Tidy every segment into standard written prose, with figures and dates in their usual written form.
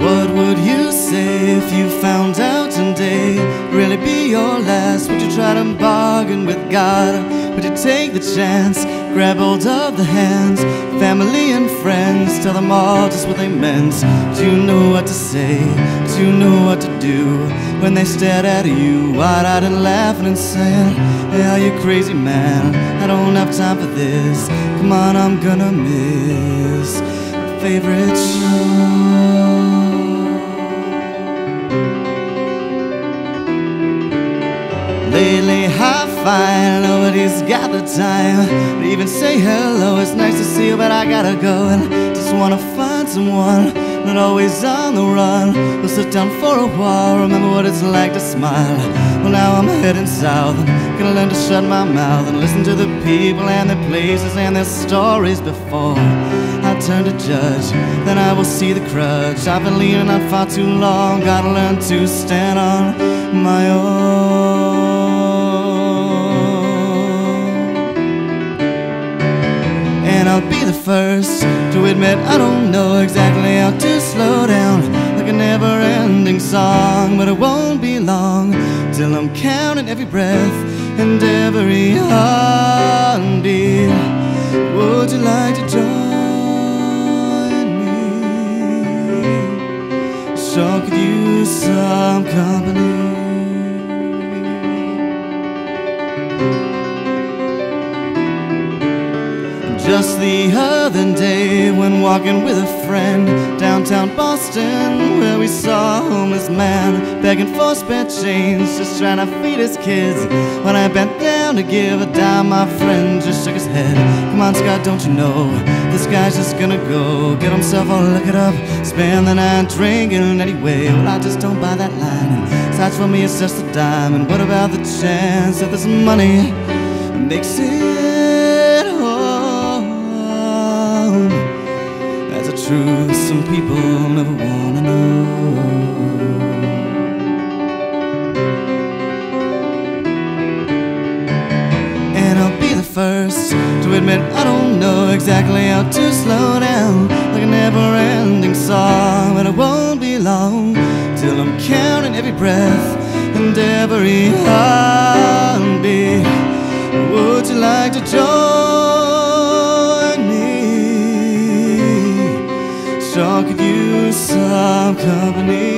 What would you say if you found out today really be your last? Would you try to bargain with God? Would you take the chance, grab hold of the hands, family and friends, tell them all just what they meant? Do you know what to say? Do you know what to do when they stared at you, wide-eyed and laughing and saying, "Hey, are you crazy, man? I don't have time for this. Come on, I'm gonna miss my favorite show." Lately I find nobody's got the time to even say hello. It's nice to see you, but I gotta go, and just wanna find someone not always on the run. We'll sit down for a while, remember what it's like to smile. Well, now I'm heading south, and gonna learn to shut my mouth and listen to the people and their places and their stories before I turn to judge. Then I will see the crutch I've been leaning on far too long. Gotta learn to stand on my own. And I'll be the first to admit I don't know exactly how to slow down, like a never-ending song. But it won't be long till I'm counting every breath and every heartbeat. Would you like to join me? Sure could use some company. Just the other day, when walking with a friend downtown Boston, where we saw a homeless man begging for spare change, just trying to feed his kids. When I bent down to give a dime, my friend just shook his head. "Come on, Scott, don't you know this guy's just gonna go get himself all liquored up, spend the night drinking anyway?" Well, I just don't buy that line. Such for me, it's just a dime. And what about the chance that this money makes it home? That's a truth some people never wanna know. And I'll be the first to admit I don't know exactly how to slow down, like a never-ending song. But it won't be long till I'm counting every breath and every heartbeat. Would you like to join me? Sure could use some company.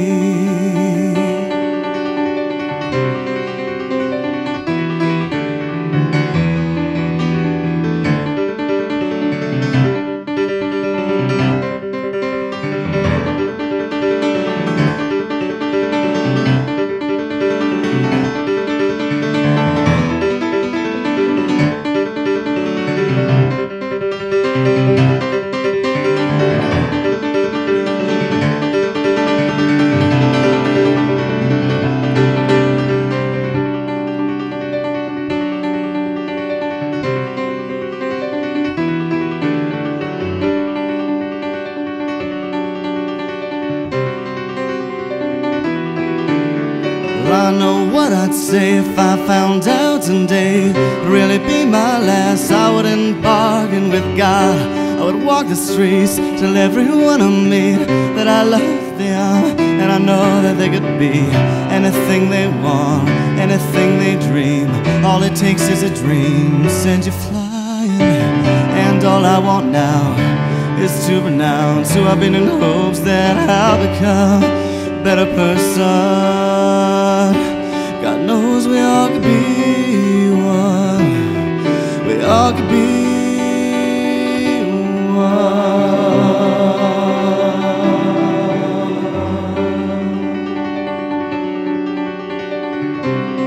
I know what I'd say if I found out today it'd really be my last. I wouldn't bargain with God. I would walk the streets, tell everyone I meet that I love them, and I know that they could be anything they want, anything they dream. All it takes is a dream to send you flying, and all I want now is to renounce who I've been in hopes that I'll become a better person. God knows we all could be one. We all could be one.